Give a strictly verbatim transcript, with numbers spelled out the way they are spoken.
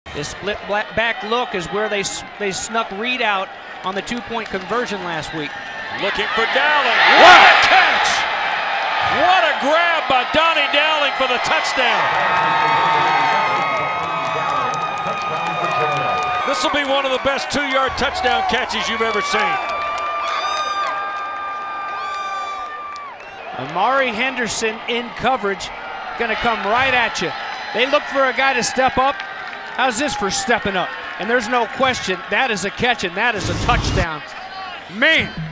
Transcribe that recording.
The split back look is where they they snuck Reed out on the two-point conversion last week. Looking for Dowling. What a catch! What a grab by Doni Dowling for the touchdown. This will be one of the best two-yard touchdown catches you've ever seen. Amari Henderson in coverage, gonna come right at you. They look for a guy to step up. How's this for stepping up? And there's no question, that is a catch and that is a touchdown. Man.